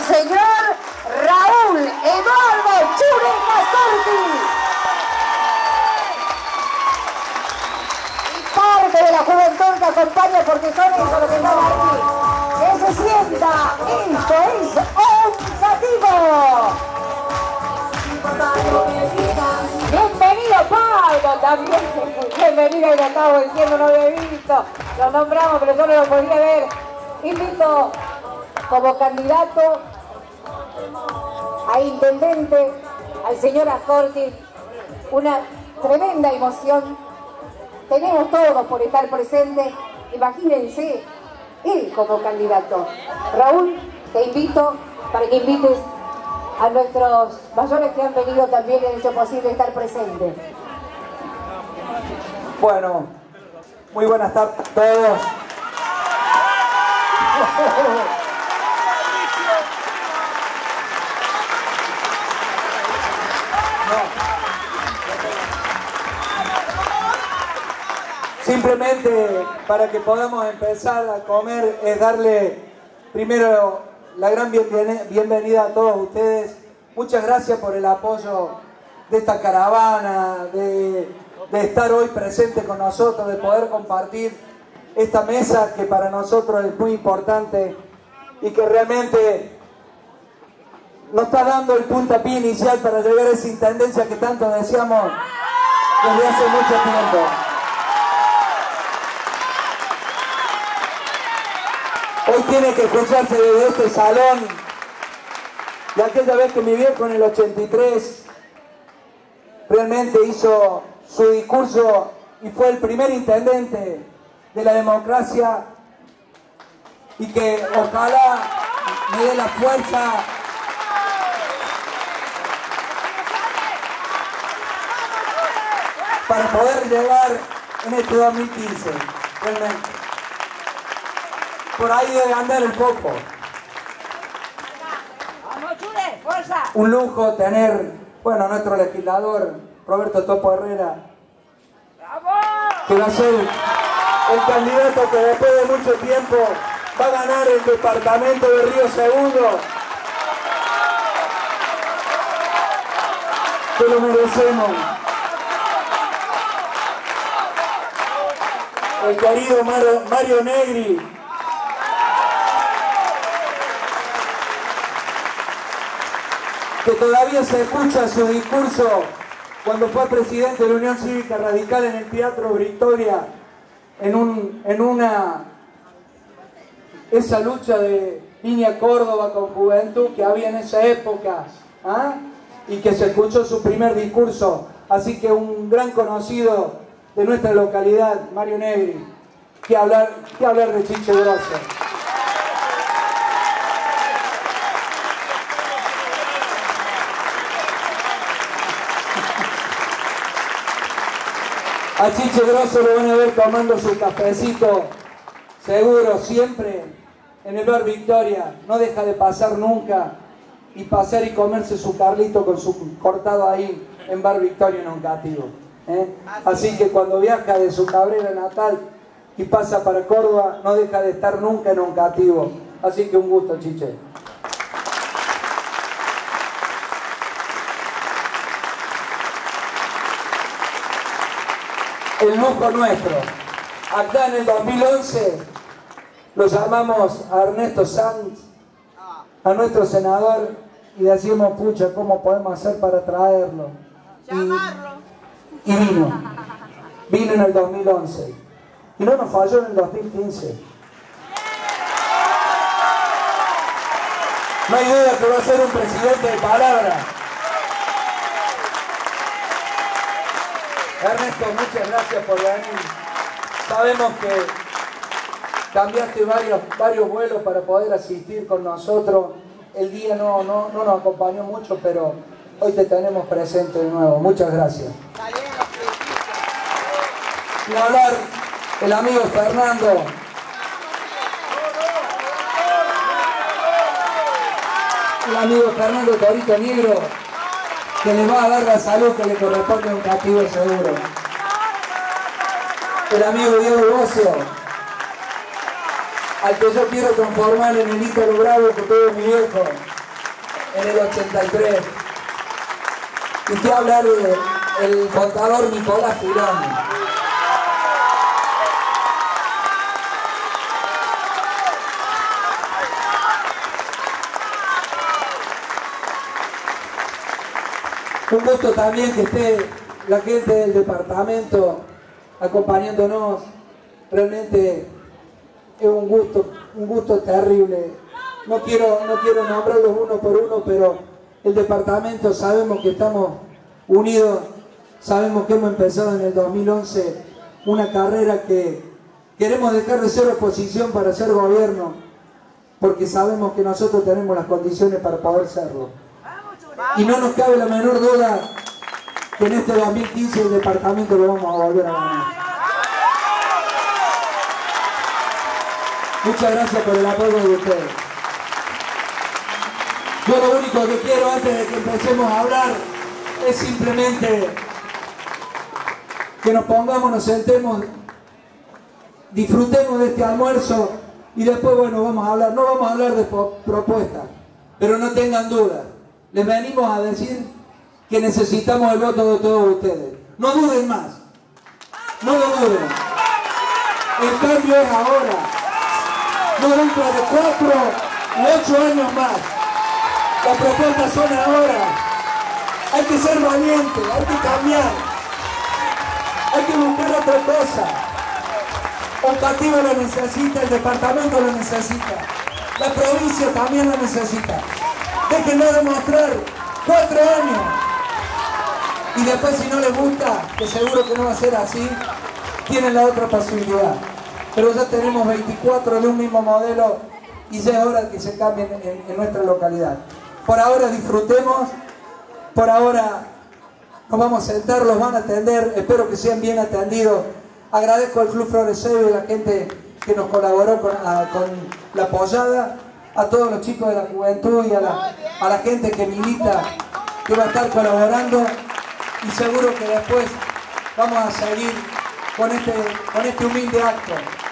señor Raúl Eduardo Chureca Corti. Y parte de la juventud que acompaña, porque son eso lo que están aquí. Que se sienta, esto es Ondativo. Bienvenido Pablo también. Bienvenido, lo acabo diciendo, no lo he visto. Lo nombramos, pero yo no lo podía ver. Invito como candidato a intendente al señor Ascorti. Una tremenda emoción. Tenemos todos por estar presentes. Imagínense, él como candidato. Raúl, te invito para que invites a nuestros mayores que han venido también y han hecho posible estar presentes. Bueno, muy buenas tardes a todos. Simplemente para que podamos empezar a comer es darle primero la gran bienvenida a todos ustedes. Muchas gracias por el apoyo de esta caravana, de estar hoy presente con nosotros, de poder compartir esta mesa que para nosotros es muy importante y que realmente nos está dando el puntapié inicial para llegar a esa intendencia que tanto deseamos desde hace mucho tiempo. Hoy tiene que escucharse desde este salón de aquella vez que mi viejo en el 83 realmente hizo su discurso y fue el primer intendente de la democracia, y que ojalá me dé la fuerza para poder llegar en este 2015, realmente. Por ahí debe andar el poco. ¡Vamos, Chure! ¡Fuerza! Un lujo tener, bueno, a nuestro legislador Roberto Topo Herrera, que va a ser el candidato que después de mucho tiempo va a ganar el departamento de Río Segundo. Que lo merecemos. El querido Mario Negri, que todavía se escucha su discurso cuando fue presidente de la Unión Cívica Radical en el Teatro Victoria, esa lucha de Línea Córdoba con Juventud que había en esa época, y que se escuchó su primer discurso. Así que un gran conocido de nuestra localidad, Mario Negri, que hablar de Chiche Grosso. A Chiche Grosso lo van a ver tomando su cafecito, seguro, siempre en el Bar Victoria. No deja de pasar nunca y pasar y comerse su Carlito con su cortado ahí en Bar Victoria en Oncativo. Así que cuando viaja de su Cabrera natal y pasa para Córdoba, no deja de estar nunca en Oncativo. Así que un gusto, Chiche. El lujo nuestro. Acá en el 2011 lo llamamos a Ernesto Sanz, a nuestro senador, y decimos, pucha, ¿cómo podemos hacer para traerlo? Y vino en el 2011 y no nos falló en el 2015. No hay duda que va a ser un presidente de palabra. Ernesto, muchas gracias por venir. Sabemos que cambiaste varios vuelos para poder asistir con nosotros. El día no nos acompañó mucho, pero hoy te tenemos presente de nuevo. Muchas gracias. Y hablar el amigo Fernando. El amigo Fernando Torito Negro, que le va a dar la salud que le corresponde a Oncativo seguro. El amigo Diego Bocio, al que yo quiero transformar en el Ícaro Bravo que tuvo mi viejo. en el 83. Y te voy a hablar del contador Nicolás Girón. Un gusto también que esté la gente del departamento acompañándonos. Realmente es un gusto terrible. No quiero nombrarlos uno por uno, pero el departamento sabemos que estamos unidos, sabemos que hemos empezado en el 2011 una carrera que queremos dejar de ser oposición para ser gobierno, porque sabemos que nosotros tenemos las condiciones para poder serlo. Y no nos cabe la menor duda que en este 2015 el departamento lo vamos a volver a ganar. Muchas gracias por el apoyo de ustedes. Yo lo único que quiero antes de que empecemos a hablar es simplemente que nos pongamos, nos sentemos, disfrutemos de este almuerzo y después, bueno, vamos a hablar. No vamos a hablar de propuestas, pero no tengan dudas. Les venimos a decir que necesitamos el voto de todos ustedes. No duden más. No lo duden. El cambio es ahora. No dentro de 4 u 8 años más. Las propuestas son ahora. Hay que ser valiente, hay que cambiar. Hay que buscar otra cosa. Ocativo lo necesita, el departamento lo necesita. La provincia también lo necesita. Déjenlo demostrar 4 años. Y después, si no les gusta, que seguro que no va a ser así, tienen la otra posibilidad. Pero ya tenemos 24 de un mismo modelo y ya es hora que se cambien en nuestra localidad. Por ahora disfrutemos, por ahora nos vamos a sentar, los van a atender, espero que sean bien atendidos. Agradezco al Club Floreseo y a la gente que nos colaboró con la pollada, a todos los chicos de la juventud y a la gente que milita, que va a estar colaborando, y seguro que después vamos a seguir con este humilde acto.